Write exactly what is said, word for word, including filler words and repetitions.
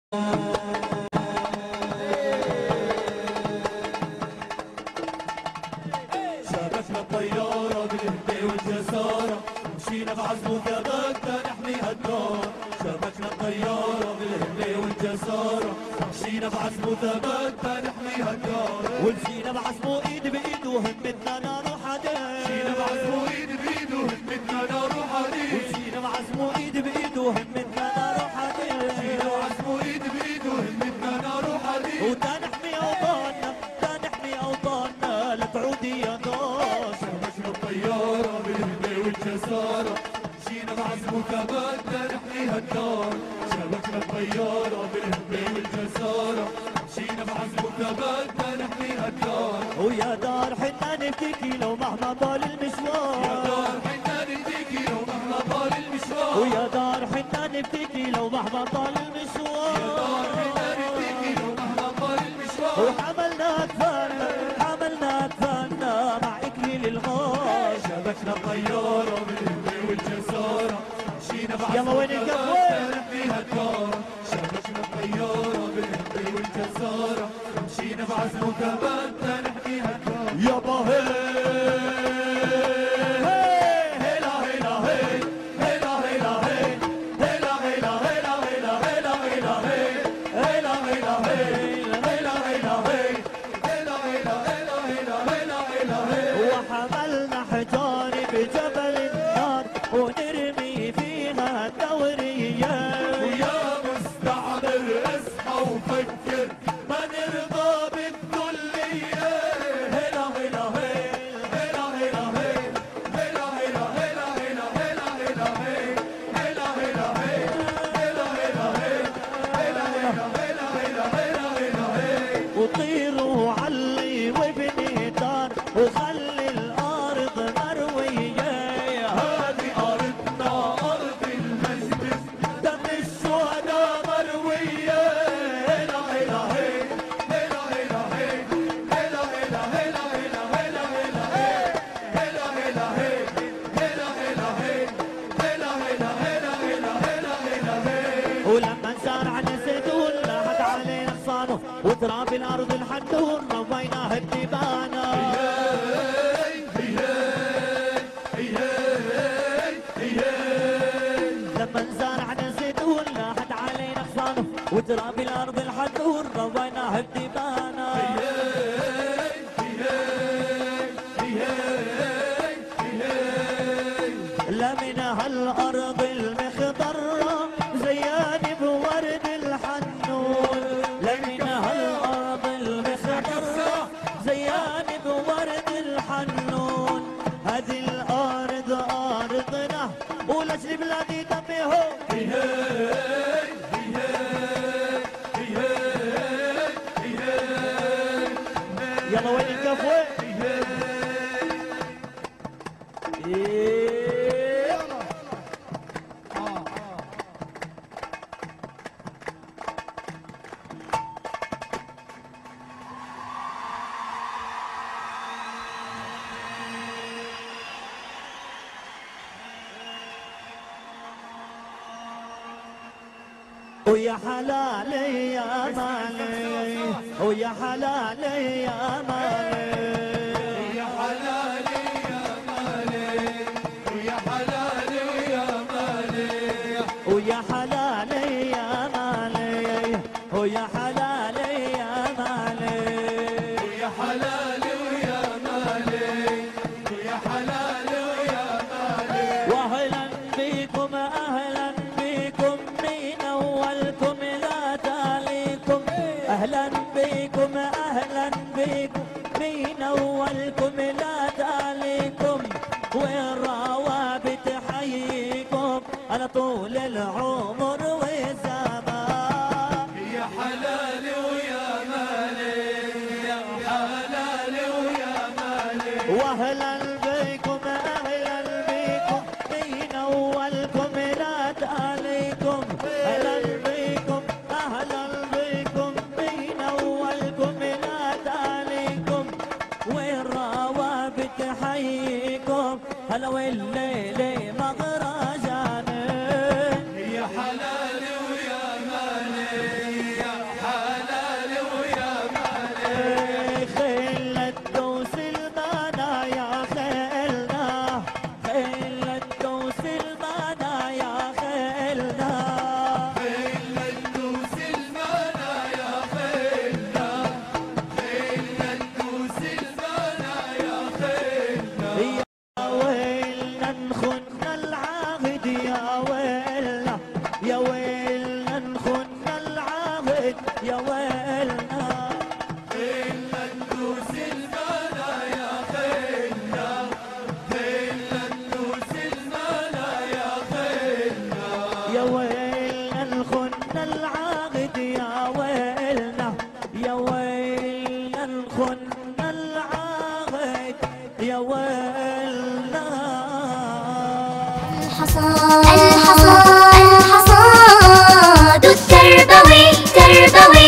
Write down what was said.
شبكنا الطيارة بالهمة والجسارة، مشينا بعزم وثباتنا نحميها الدار. شبكنا الطيارة بالهمة والجسارة، مشينا بعزم وثباتنا نحميها الدار. ومشينا بعزم وإيد بإيد وهمتنا نار وحديد. مشينا بعزم وإيد بإيد وهمتنا نار وحديد. ومشينا بعزم وإيد بإيد وهمتنا نار وحديد. مشينا بعزم وإيد بإيد وهمتنا نار وحديد. ودا نحمي أوطاننا، دا نحمي أوطاننا لا تعودي يا نار. شبكنا الطيارة بالهمة والجسارة، مشينا بعزم وثباتنا نحميها الدار. شبكنا الطيارة بالهمة والجسارة، مشينا بعزم وثباتنا نحميها الدار. ويا دار حنا نبكيكي لو مهما طال المشوار. يا دار حنا نبكيكي لو مهما طال المشوار. ويا دار حنا نبكيكي لو مهما طال المشوار. يا دار حنا نبكيكي لو مهما طال المشوار. وحملنا أكفاننا، حملنا أكفاننا مع إكليل الغار. شبكنا الطيارة بالهمة والجسارة، مشينا بعزم يلا وين وثباتنا نحميها الدار. شبكنا الطيارة بالهمة والجسارة، مشينا بعزم وثباتنا نحميها الدار. يابا هي هلا هلا هي، هلا هلا هي، هلا هلا هلا هلا هلا هلا هي، هلا هلا هي، هلا هلا هي، هلا هلا هلا هلا هلا هلا هي. وحملنا حجار بجبل النار ونرمي فيها الدوريات. ويا مستعمر اصحى وفكر، ما نرضى بالذلية. هلا هلا هي، هلا هلا هي، هلا هلا هلا هلا هلا هلا هي، هلا هلا هي، هلا هلا هي، هلا هلا هلا هلا هلا هلا هي. وطيروا علي وابني دار وخلي الارض مرويه. هذه أرضنا أرض المجد، دم الشهداء مروية. هلا هلا هي، هلا هلا هي، هلا هلا هلا هلا هلا هلا هي، هلا هلا هي، هلا هلا هي، هلا هلا هلا هلا هلا هلا هي. ولما نزارع نسيتون لاحت علينا غصانه وتراب الارض الحنون رويناه الدبانه. لما نزارع نسيتون لاحت علينا غصانه وتراب الارض الحنون رويناه الدبانه. لا من هالارض المخضره زياني بورد الحنون. لا من هالارض المخضره زياني بورد الحنون. هذه الارض ارضنا ولاجل بلادي دمي هو. يلا وين الكفوه؟ ويا حلالي يا مالي، ويا حلالي يا مالي، يا حلالي يا مالي، ويا حلالي يا مالي، ويا حلالي يا مالي، ويا حلالي يا مالي، ويا حلالي ويا مالي، ويا حلالي ويا مالي. واهلا بكم اهلا بكم من اولكم لا تاليكم. اهلا بكم اهلا بكم من اولكم لا تاليكم. والروابط تحييكم على طول العمر والزمان. يا حلالي ويا مالي، يا حلالي ويا مالي. واهلا بكم اهلا بكم من اولكم لا تاليكم. اهلا بكم اهلا بكم من اولكم لا تاليكم. والروابط تحييكم هلا والليل مغرجان. يا حلالي ويا مالي، خنا العهد يا ويلنا. الحصاد الحصاد الحصاد التربوي تربوي